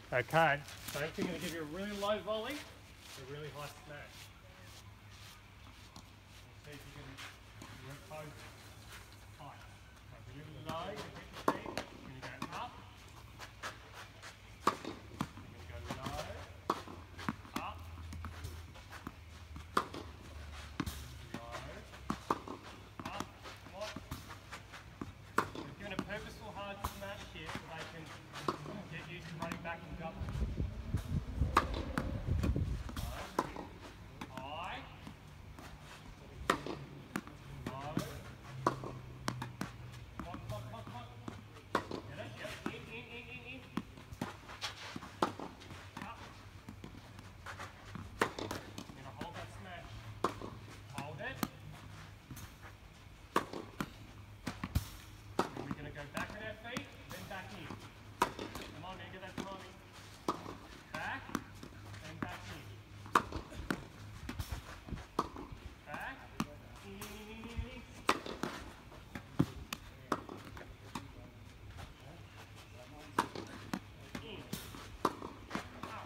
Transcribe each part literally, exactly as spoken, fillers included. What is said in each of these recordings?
Okay, so I'm going to give you a really low volley, a really high smash. See if you can work both heights. So really low, you get your feet, you're going to go up, you're going to go low, up, low, up, what? We're giving a purposeful hard smash here so they can get used to running back and double. High, low, come on, come on, come on, come on. Get it, yep, in, in, in, in, in. Up. You're going to hold that smash. Hold it. And we're going to go back on our feet, then back in. Come on, man, get that timing. Back, and back in. Back, in, in, in, in, in. In. Up.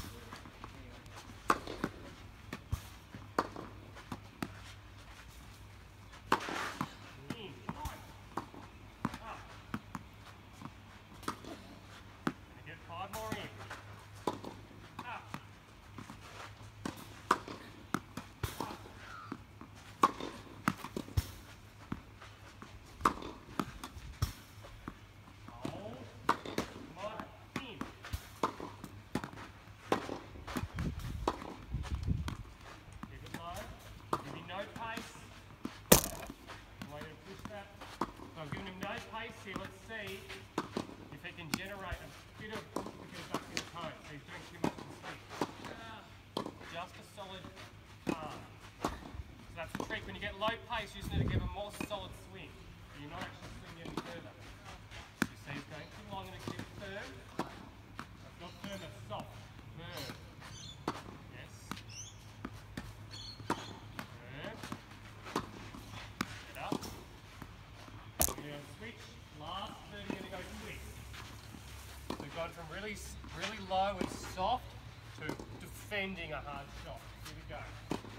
In. On. Up. Gonna get five more in. Up. Up. Hold. Come on. In. Keep it low. Give me no pace. I'm going to push that. So I'm giving him no pace here. Let's see if he can generate a bit of bit of back in the toe. So he's doing too much of the swing. Just a solid arm. So that's the trick. When you get low pace, you just need to give a more solid swing. So you're not actually swinging any further. You see he's going too long and it's keep it firm. That's not firm, that's soft. Firm. Yes. Firm. Get up. We're going to switch. Last thirty, you're going to go quick. So we've gone from really, really low and soft to defending a hard shot. Here we go.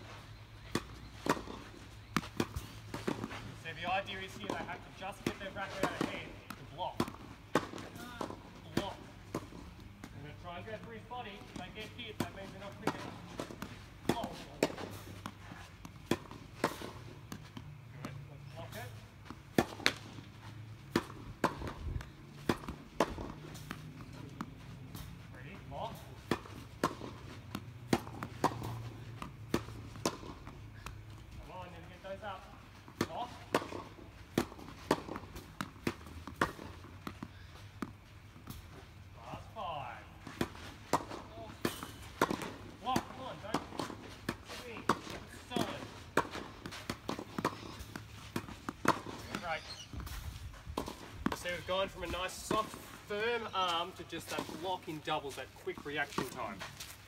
So the idea is here they have to just get their racket out of hand to block. Block. We're going to try and go through his body. If they get hit, that means they're not quick enough. Block. Good. Let's block it. Ready? Lock. Come on, then get those up. Lock. Last five. Lock, come on, don't swing. Solid. Great. So we've gone from a nice soft, firm arm to just that block in doubles, that quick reaction time.